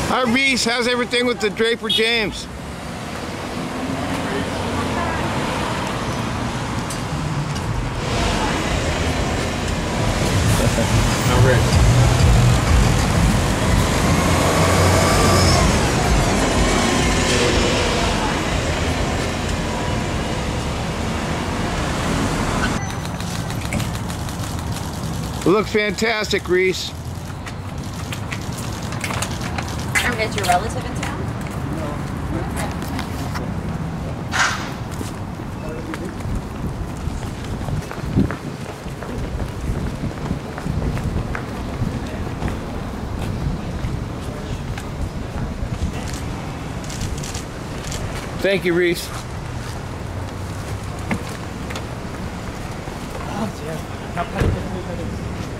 Hi Reese, how's everything with the Draper James? No risk. You look fantastic, Reese. Is your relative in town? Thank you, Reese. Oh, yeah.